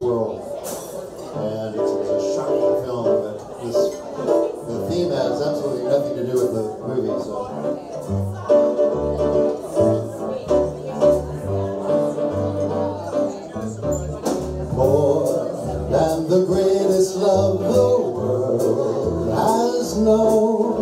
world. And it's a shocking film, but the theme has absolutely nothing to do with the movie, so. More than the greatest love the world has known,